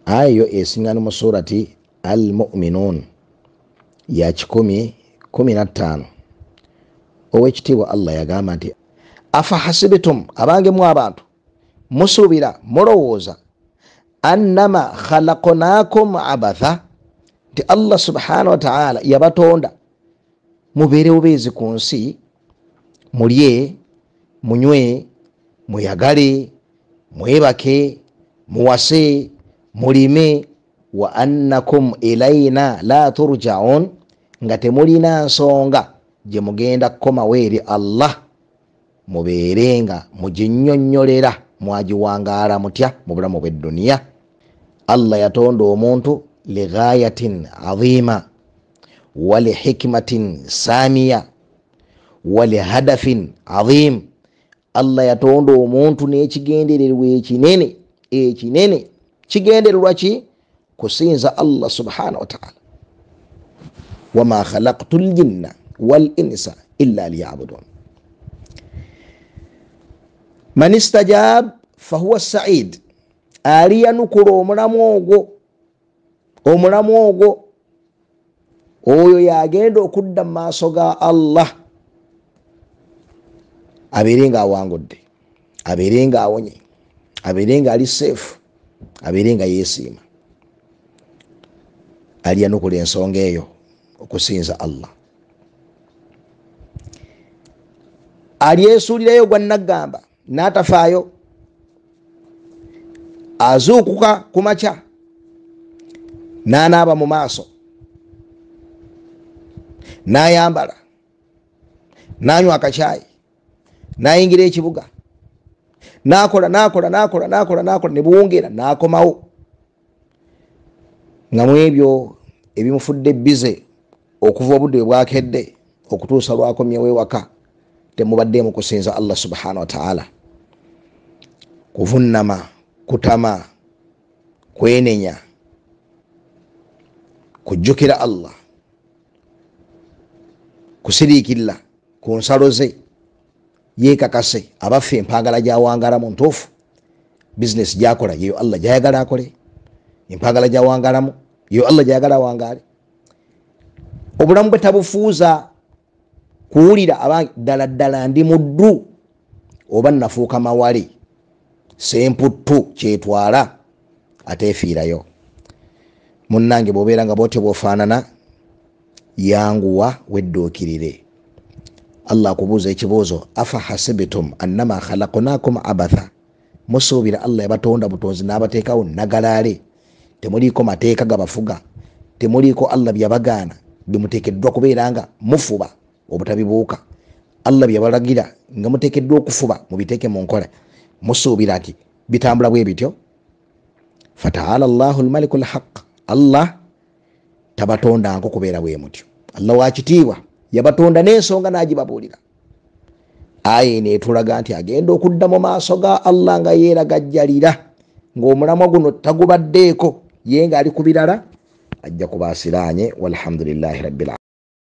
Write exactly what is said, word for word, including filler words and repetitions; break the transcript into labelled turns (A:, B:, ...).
A: ayo esingana mu surati Al-Mu'minun ya kikumi kumi na ttaano. Owekitiibwa Allah yagamba nti afa hasibitum, abange mu abantu musuubira mulowooza annama khalaqnaakum abatha, nti Allah subhanahu wa ta'ala yabatonda mubeere bubeezi ku nsi, mulye munywe muyagale mwebake muwase mulime, wa annakum ilayna la turja'un, nga temulina nsonga gye mugenda kukomawo eri Allah, mubeerenga muginnyonnyolera mwagiwangaala mutya mu bulamu bw'edduniya. Allah yatonda omuntu lighayatin azima wa lihikmatin samiya wa lihadafin azim. Allah yatonda omuntu n'ekigendererwa ekinene ekinene. Kigendererwa ki? Kusinza Allah subhanahu wa ta'ala. wama khalaqtu ljinna wal insa illa liya'budun. Man istajab fahuwa sa'id, aliyanukula omulamu ogwo omulamu ogwo oyo yagenda okudda mu maaso ga Allah, abeere nga awangudde, abeere nga awonye, abeere nga ali seefu, abeere nga yeesiima. Aliyanukula ensonga eyo okusinza Allah. Alyesuulirayo gwa naggamba n'atafaayo, azuukuka ku makya n'anaaba mu maaso, n'ayambala, n'anywa akacaayi, n'ayingira ekibuga, n'akola n'akola n'akola n'akola n'akola ne buwungeera n'akomawo nga mu ebyo ebimufudde bize okuva obudde bwakedde okutuusa lwakomyewo ewaka temubaddemu kusinza Allah subhanahu wa ta'ala. Kuvunnama, kutama, kwenenya, kujjukira Allah, kusiriikirira ku nsalo ze, yeekakase abaffe empagala gyawangalamu ntuufu, bizinesi gyakola yeyo Allah gyayagala akole, empagala gyawangalamu yeyo Allah gyayagala awangaale. Obulamu bwe tabufuuza kuwulira abange ddala ddala ndi muddu oba nafuuka mawale, semputtu kyetwala ateefiirayo. Munnange bw'obeera nga bw'otyo bw'ofaanana, yanguwa wedduukirire. Allah akubuuza ekibuuzo, afa hasibitum annama khalaqnaakum abatha, musuubira Allah yabatonda butonzi n'abateekawo nagalaale, temuliiko mateeka gabafuga, temuliiko Allah byabagaana bimuteekeddwa kubeera nga mufuba obutabibuuka, Allah byabalagira nga muteekeddwa okufuba mubiteeke mu nkola, musuubira nti bitambula bwe bityo. Fataala Allahu almaliku alhaq, Allah tabatondanko kubeera bwe mutyo. Allah wakitiibwa yabatonda n'ensonga n'agibabuulira. Aya eno etulaga nti agenda okudda mu maaso ga Allah nga yeeragajjalira, ng'omulamwa guno tagubaddeeko, ye nga ali ku birala, ajja kuba asiraanye. Walhamdulillahi rabbil alamin.